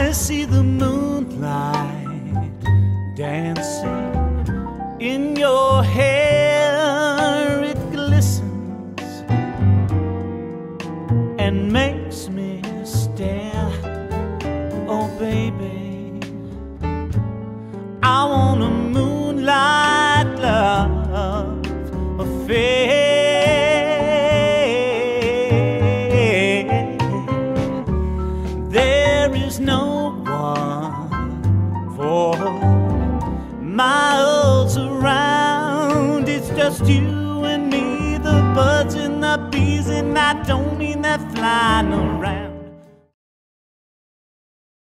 I see the moonlight dancing in your hair. It glistens and makes me stare. Oh baby, I want a moonlight love affair. There is no one for miles around. It's just you and me, the birds and the bees, and I don't mean that flying around.